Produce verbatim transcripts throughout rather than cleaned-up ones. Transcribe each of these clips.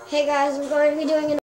Hey guys, we're going to be doing an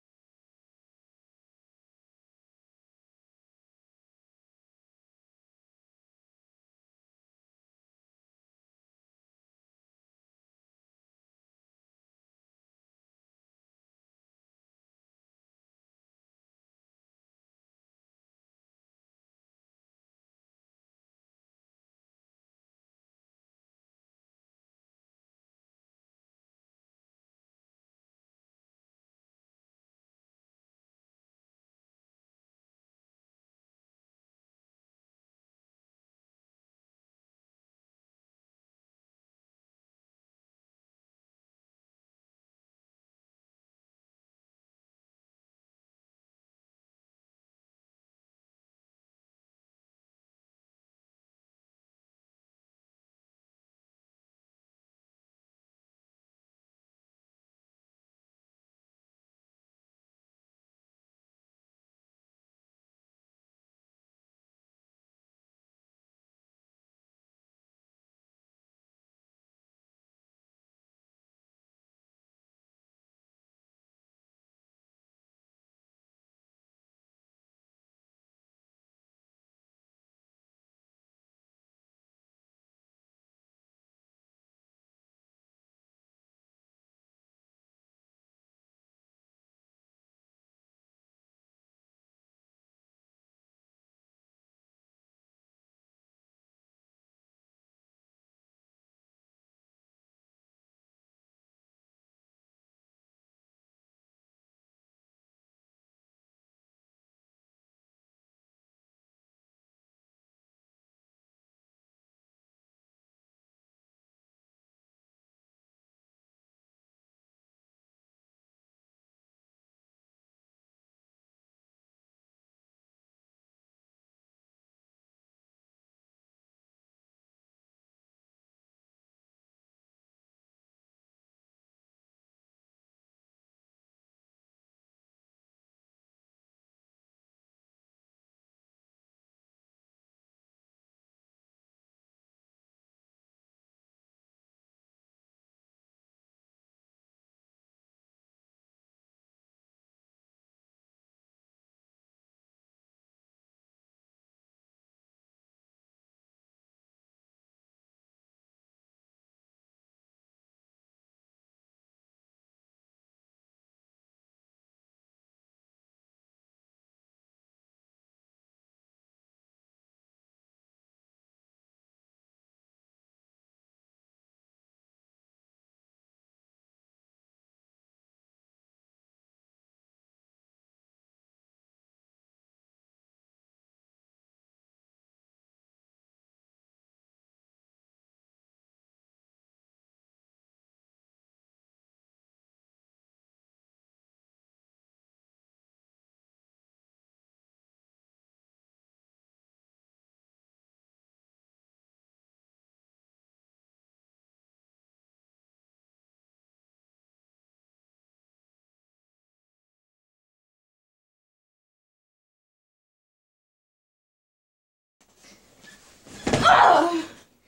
Oh,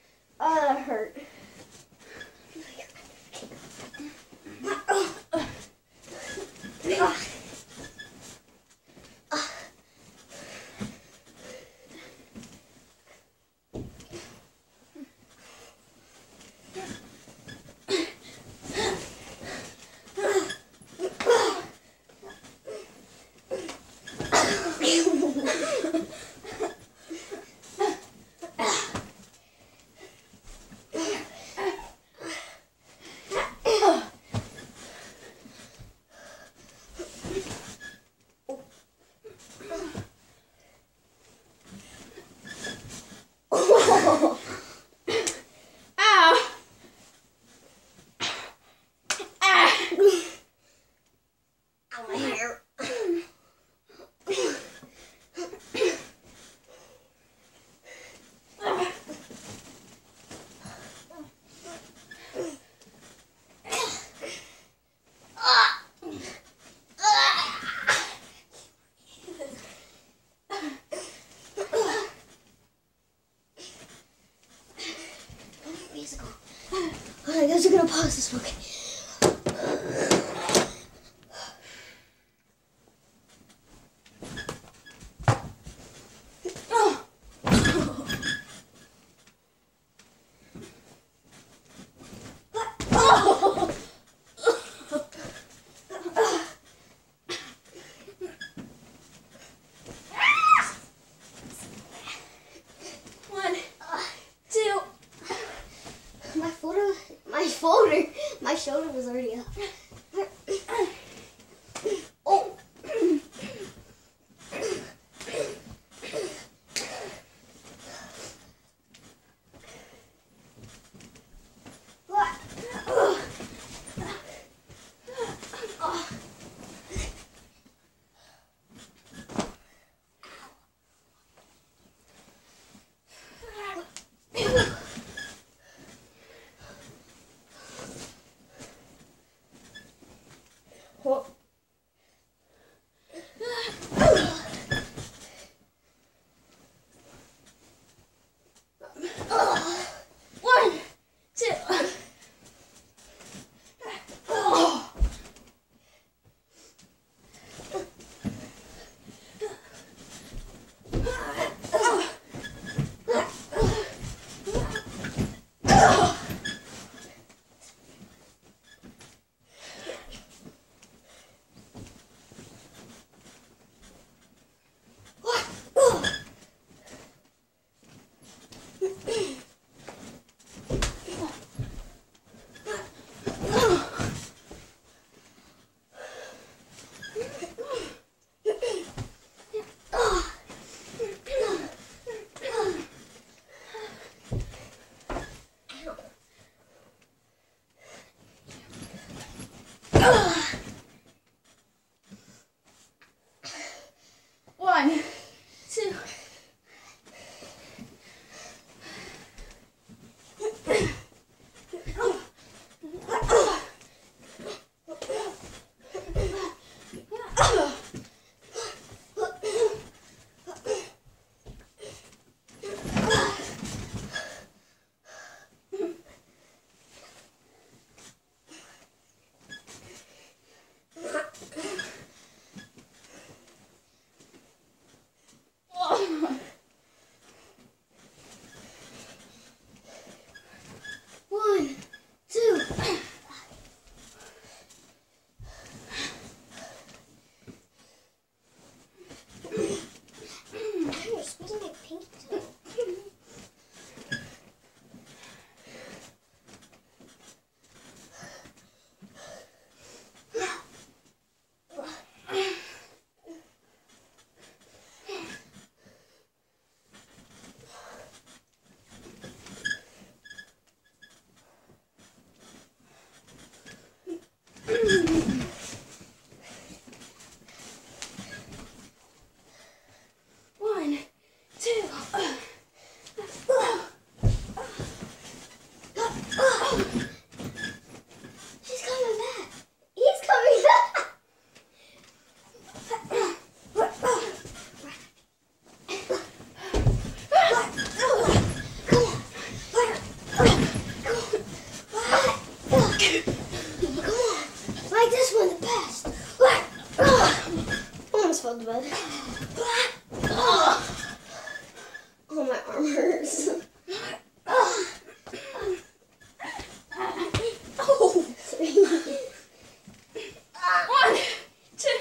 oh that hurt. Ow! Ah! Ow, my hair. I guess we're gonna pause this one. Okay. was already up. Oh. What? Oh. What? One, two. Oh. One, two. One, two. You're squeezing my pinky toe. One, two. She's coming back. He's coming back. Like this one the best. Almost fell to bed. Oh, my arm hurts. Oh. One, two.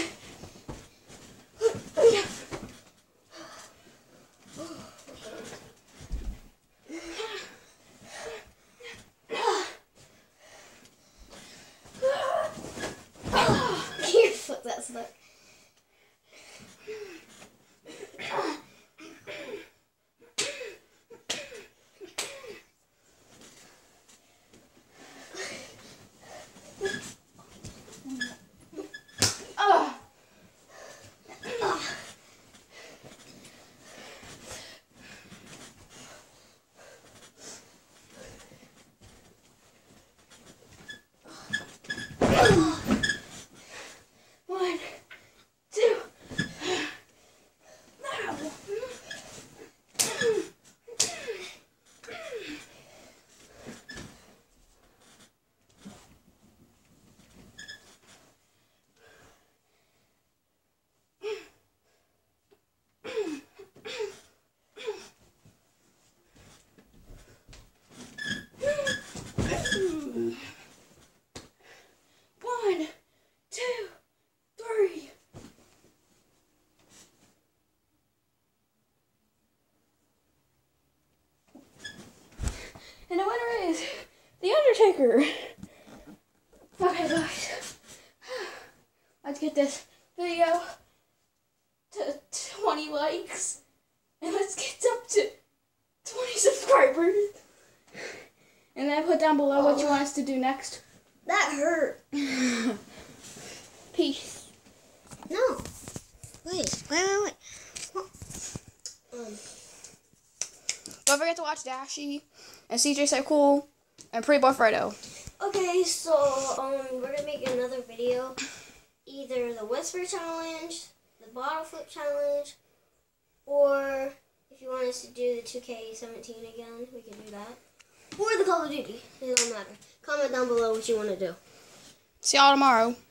Your foot that's stuck. One, two. One, two, three. And the winner is The Undertaker. let's get this video to twenty likes. And let's get up to twenty subscribers. And then put down below what you want us to do next. That hurt. Peace. No. Wait, wait, wait, wait. Um. Don't forget to watch Dashie and C J So Cool and Pretty Boy Fredo. Okay, so um, we're gonna make another video. Either the Whisper Challenge, the Bottle Flip Challenge, or if you want us to do the two K seventeen again, we can do that. Or the Call of Duty. It don't matter. Comment down below what you want to do. See y'all tomorrow.